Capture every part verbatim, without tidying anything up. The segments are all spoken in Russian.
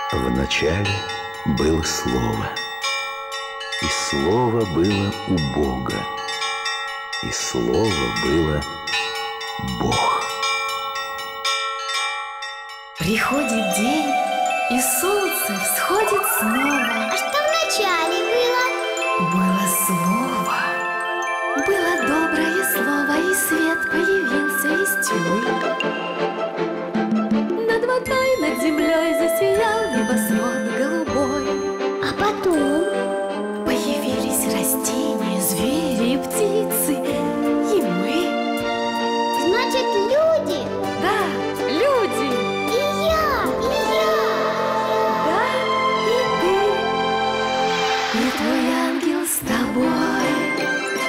Вначале было Слово, и Слово было у Бога, и Слово было Бог. Приходит день, и солнце всходит снова. А что вначале было? Было Слово, было доброе слово, и свет появился из тьмы. Над водой, над землей засиял небосвод голубой. А потом? Появились растения, звери, птицы, и мы. Значит, люди? Да, люди. И я, и я. Да, и ты, и твой ангел с тобой.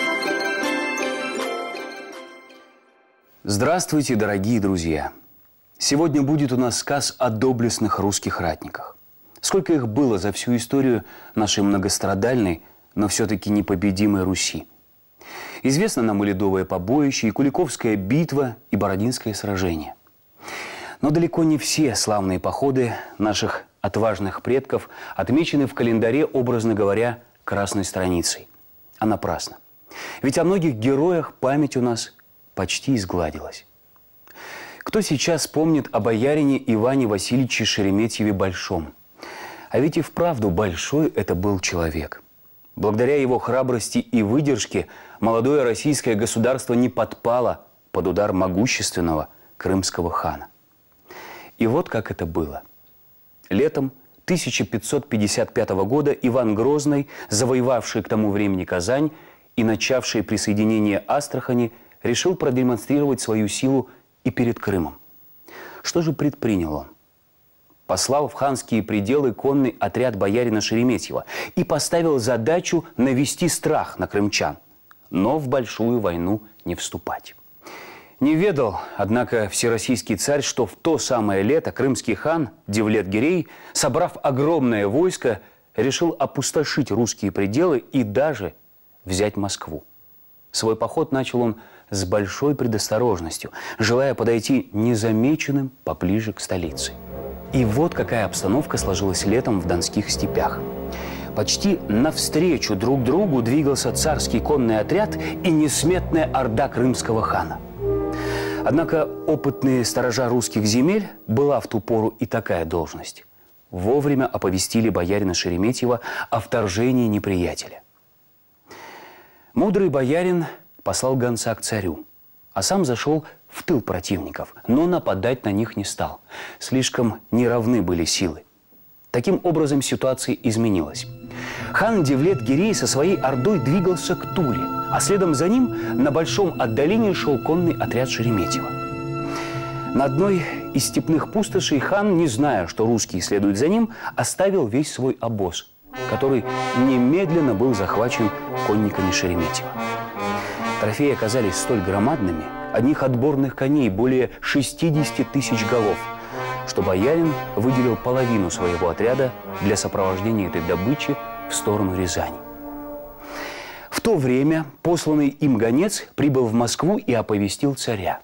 Здравствуйте, дорогие друзья! Сегодня будет у нас сказ о доблестных русских ратниках. Сколько их было за всю историю нашей многострадальной, но все-таки непобедимой Руси. Известно нам и Ледовое побоище, и Куликовская битва, и Бородинское сражение. Но далеко не все славные походы наших отважных предков отмечены в календаре, образно говоря, красной страницей. А напрасно. Ведь о многих героях память у нас почти изгладилась. Кто сейчас помнит о боярине Иване Васильевиче Шереметьеве-Большом? А ведь и вправду большой это был человек. Благодаря его храбрости и выдержке молодое российское государство не подпало под удар могущественного крымского хана. И вот как это было. Летом тысяча пятьсот пятьдесят пятого года Иван Грозный, завоевавший к тому времени Казань и начавший присоединение Астрахани, решил продемонстрировать свою силу и перед Крымом. Что же предпринял он? Послал в ханские пределы конный отряд боярина Шереметьева и поставил задачу навести страх на крымчан, но в большую войну не вступать. Не ведал, однако, всероссийский царь, что в то самое лето крымский хан Девлет-Гирей, собрав огромное войско, решил опустошить русские пределы и даже взять Москву. Свой поход начал он с большой предосторожностью, желая подойти незамеченным поближе к столице. И вот какая обстановка сложилась летом в донских степях. Почти навстречу друг другу двигался царский конный отряд и несметная орда крымского хана. Однако опытные сторожа русских земель, была в ту пору и такая должность, вовремя оповестили боярина Шереметьева о вторжении неприятеля. Мудрый боярин послал гонца к царю, а сам зашел в тыл противников, но нападать на них не стал. Слишком неравны были силы. Таким образом ситуация изменилась. Хан Девлет-Гирей со своей ордой двигался к Туле, а следом за ним на большом отдалении шел конный отряд Шереметьева. На одной из степных пустошей хан, не зная, что русские следуют за ним, оставил весь свой обоз, который немедленно был захвачен конниками Шереметьева. Трофеи оказались столь громадными, одних отборных коней более шестидесяти тысяч голов, что боярин выделил половину своего отряда для сопровождения этой добычи в сторону Рязани. В то время посланный им гонец прибыл в Москву и оповестил царя.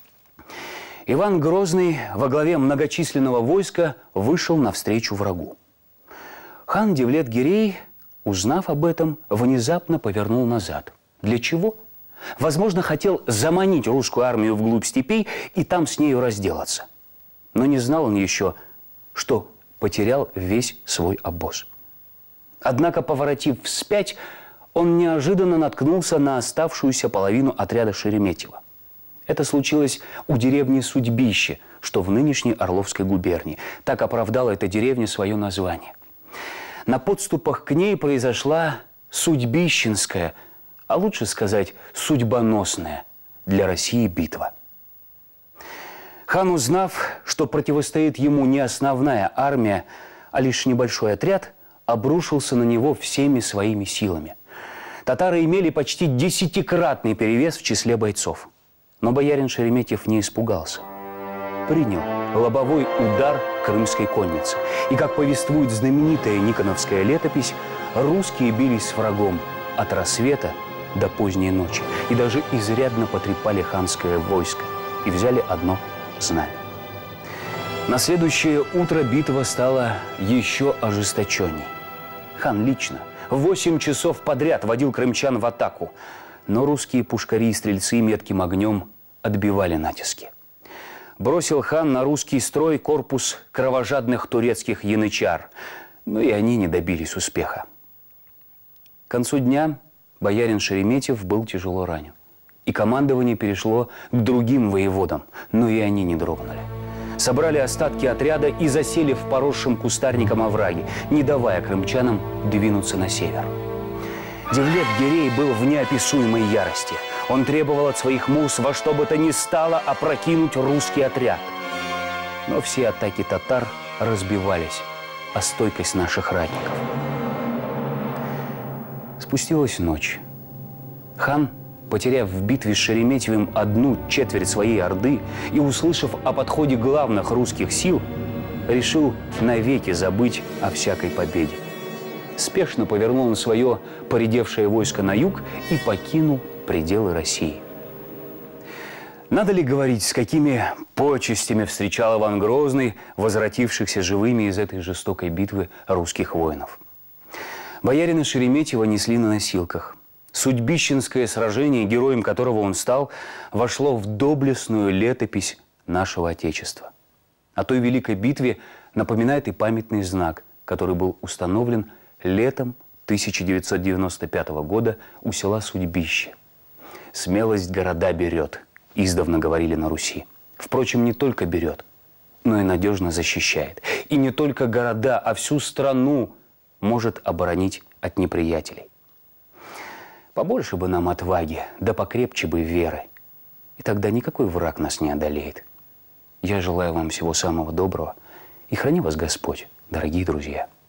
Иван Грозный во главе многочисленного войска вышел навстречу врагу. Хан Девлет-Гирей, узнав об этом, внезапно повернул назад. Для чего? Возможно, хотел заманить русскую армию вглубь степей и там с нею разделаться. Но не знал он еще, что потерял весь свой обоз. Однако, поворотив вспять, он неожиданно наткнулся на оставшуюся половину отряда Шереметьева. Это случилось у деревни Судьбище, что в нынешней Орловской губернии. Так оправдала эта деревня свое название. На подступах к ней произошла Судьбищенская, а лучше сказать, судьбоносная для России битва. Хан, узнав, что противостоит ему не основная армия, а лишь небольшой отряд, обрушился на него всеми своими силами. Татары имели почти десятикратный перевес в числе бойцов. Но боярин Шереметьев не испугался. Принял лобовой удар крымской конницы. И, как повествует знаменитая Никоновская летопись, русские бились с врагом от рассвета до поздней ночи. И даже изрядно потрепали ханское войско и взяли одно знамя. На следующее утро битва стала еще ожесточенней. Хан лично восемь часов подряд водил крымчан в атаку, но русские пушкари и стрельцы метким огнем отбивали натиски. Бросил хан на русский строй корпус кровожадных турецких янычар, но и они не добились успеха. К концу дня боярин Шереметьев был тяжело ранен, и командование перешло к другим воеводам, но и они не дрогнули. Собрали остатки отряда и засели в поросшем кустарником овраге, не давая крымчанам двинуться на север. Девлет-Гирей был в неописуемой ярости. Он требовал от своих муз во что бы то ни стало опрокинуть русский отряд. Но все атаки татар разбивались о стойкость наших ратников. Спустилась ночь. Хан, потеряв в битве с Шереметьевым одну четверть своей орды и услышав о подходе главных русских сил, решил навеки забыть о всякой победе. Спешно повернул на свое поредевшее войско на юг и покинул пределы России. Надо ли говорить, с какими почестями встречал Иван Грозный возвратившихся живыми из этой жестокой битвы русских воинов? Боярина Шереметьева несли на носилках. Судьбищенское сражение, героем которого он стал, вошло в доблестную летопись нашего Отечества. О той великой битве напоминает и памятный знак, который был установлен летом тысяча девятьсот девяносто пятого года у села Судьбище. «Смелость города берет», издавна говорили на Руси. Впрочем, не только берет, но и надежно защищает. И не только города, а всю страну может оборонить от неприятелей. Побольше бы нам отваги, да покрепче бы веры. И тогда никакой враг нас не одолеет. Я желаю вам всего самого доброго. И храни вас Господь, дорогие друзья.